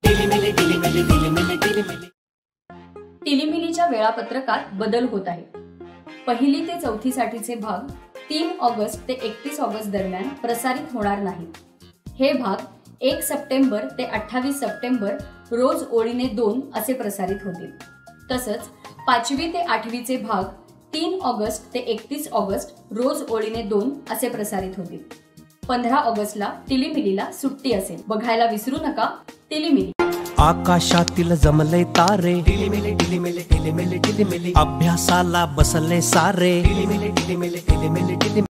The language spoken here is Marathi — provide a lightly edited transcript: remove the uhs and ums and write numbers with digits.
टिलीमिलीच्या वेळापत्रकात बदल होत आहे। पहिली ते चौथी साठीचे भाग 3 ऑगस्ट ते 31 ऑगस्ट दरम्यान प्रसारित होणार नाहीत। हे भाग 1 सप्टेंबर ते 28 सप्टेंबर रोज ओळीने 2 असे प्रसारित होतील। तसंच 5वी ते 8वीचे भाग 3 ऑगस्ट ते 31 ऑगस्ट रोज ओळीने 2 असे प्रसारित होतील। 15 ऑगस्टला टिलीमिलीला सुट्टी असेल। बघायला विसरू नका टिलीमिली। आकाशातील जमले तारे, टिलीमिली टिलीमिली टिलीमिली टिलीमिली, अभ्यासाला बसले सारे, टिलीमिली टिलीमिली टिलीमिली टिलीमिली।